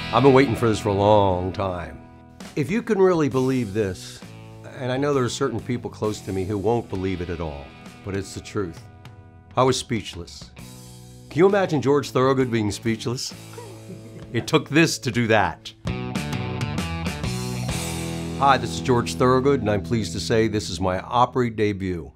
I've been waiting for this for a long time. If you can really believe this, and I know there are certain people close to me who won't believe it at all, but it's the truth. I was speechless. Can you imagine George Thorogood being speechless? It took this to do that. Hi, this is George Thorogood, and I'm pleased to say this is my Opry debut.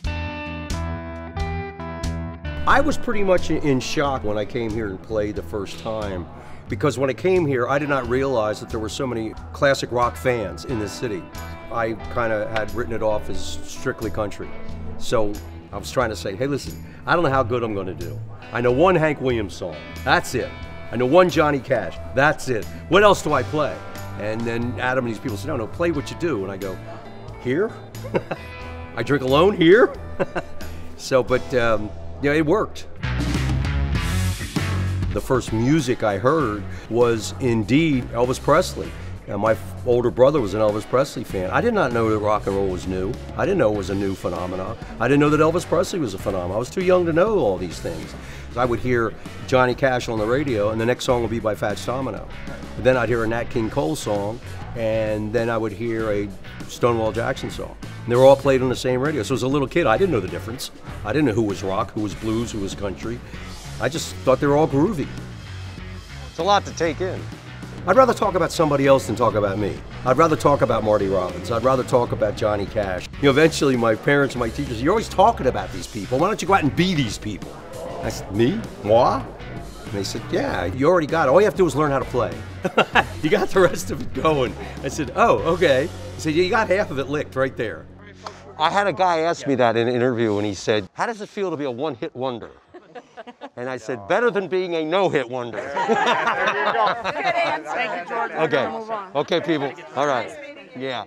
I was pretty much in shock when I came here and played the first time, because when I came here, I did not realize that there were so many classic rock fans in this city. I kind of had written it off as strictly country. So I was trying to say, hey, listen, I don't know how good I'm going to do. I know one Hank Williams song, that's it. I know one Johnny Cash, that's it. What else do I play? And then Adam and these people said, no, play what you do. And I go, here? I drink alone here? So, but yeah, it worked. The first music I heard was indeed Elvis Presley. My older brother was an Elvis Presley fan. I did not know that rock and roll was new. I didn't know it was a new phenomenon. I didn't know that Elvis Presley was a phenomenon. I was too young to know all these things. I would hear Johnny Cash on the radio, and the next song would be by Fats Domino. And then I'd hear a Nat King Cole song, and then I would hear a Stonewall Jackson song. And they were all played on the same radio. So as a little kid, I didn't know the difference. I didn't know who was rock, who was blues, who was country. I just thought they were all groovy. It's a lot to take in. I'd rather talk about somebody else than talk about me. I'd rather talk about Marty Robbins. I'd rather talk about Johnny Cash. You know, eventually my parents and my teachers, you're always talking about these people. Why don't you go out and be these people? I said, me? Moi? And they said, yeah, you already got it. All you have to do is learn how to play. You got the rest of it going. I said, oh, okay. He said, yeah, you got half of it licked right there. I had a guy ask me that in an interview, and he said, how does it feel to be a one-hit wonder? And I said, better than being a no-hit wonder. There you go. Good answer. Thank you, George. Okay. Okay, people. All right. Yeah.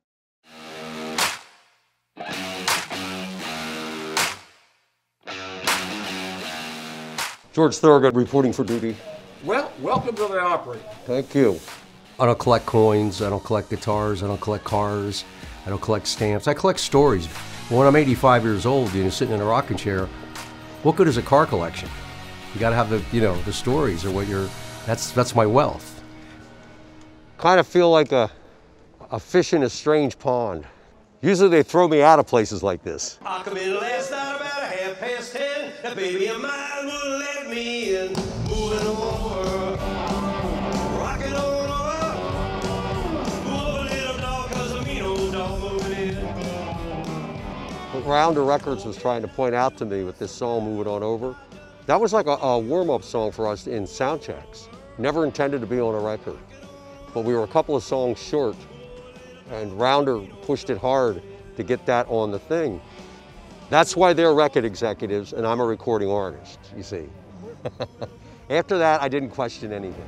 George Thorogood reporting for duty. Well, welcome to the Opry. Thank you. I don't collect coins. I don't collect guitars. I don't collect cars. I don't collect stamps. I collect stories. When I'm 85 years old, sitting in a rocking chair, what good is a car collection? You got to have the stories, or what that's my wealth. Kind of feel like a fish in a strange pond. Usually they throw me out of places like this. I come in last night about 10:30. The baby of mine wouldn't let me in. Moving over, rocking on over. Move a little dog, 'cause a mean old dog moving in. What Rounder Records was trying to point out to me with this song, Moving On Over, that was like a warm-up song for us in sound checks. Never intended to be on a record. But we were a couple of songs short, and Rounder pushed it hard to get that on the thing. That's why they're record executives and I'm a recording artist, you see. After that, I didn't question anything.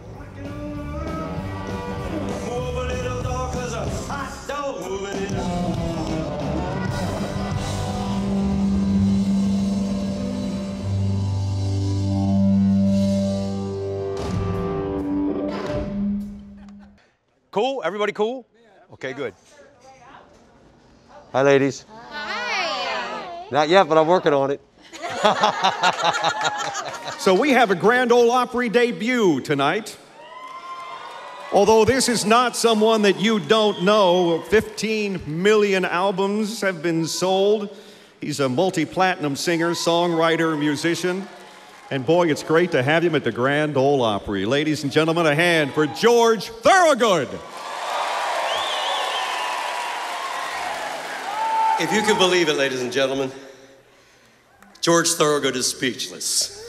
Move a little dog, 'cause a hot dog moving in. Cool? Everybody cool? Okay, good. Hi, ladies. Hi. Not yet, but I'm working on it. So we have a Grand Ole Opry debut tonight. Although this is not someone that you don't know, 15 million albums have been sold. He's a multi-platinum singer, songwriter, musician. And boy, it's great to have him at the Grand Ole Opry. Ladies and gentlemen, a hand for George Thorogood. If you can believe it, ladies and gentlemen, George Thorogood is speechless.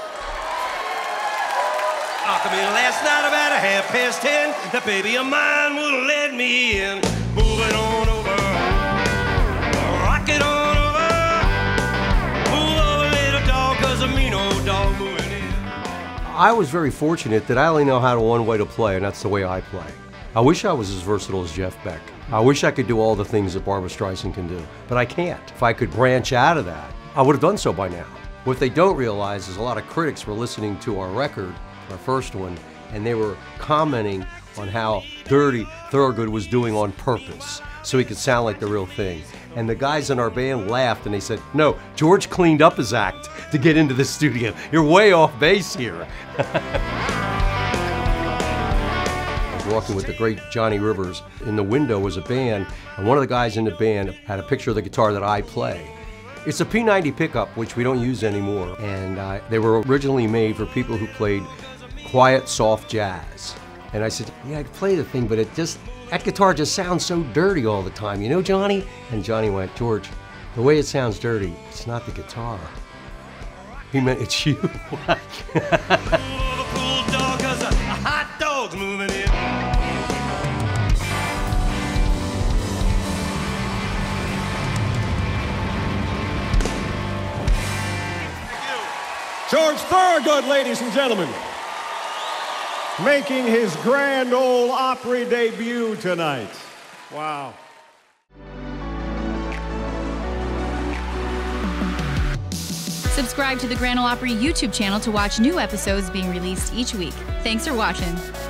I come in last night about 10:30. The baby of mine wouldn't let me in. Moving on over, rocking on over. Move over, little dog, 'cause a mean old dog moving in. I was very fortunate that I only know how one way to play, and that's the way I play. I wish I was as versatile as Jeff Beck. I wish I could do all the things that Barbra Streisand can do, but I can't. If I could branch out of that, I would have done so by now. What they don't realize is a lot of critics were listening to our record, our first one, and they were commenting on how dirty Thorogood was doing on purpose, so he could sound like the real thing. And the guys in our band laughed and they said, no, George cleaned up his act to get into the studio. You're way off base here. walking with the great Johnny Rivers. In the window was a band, and one of the guys in the band had a picture of the guitar that I play. It's a P90 pickup, which we don't use anymore, and they were originally made for people who played quiet, soft jazz. And I said, yeah, I could play the thing, but that guitar just sounds so dirty all the time, you know, Johnny? And Johnny went, George, the way it sounds dirty, it's not the guitar. He meant it's you. George Thorogood, ladies and gentlemen, making his Grand Ole Opry debut tonight. Wow. Subscribe to the Grand Ole Opry YouTube channel to watch new episodes being released each week. Thanks for watching.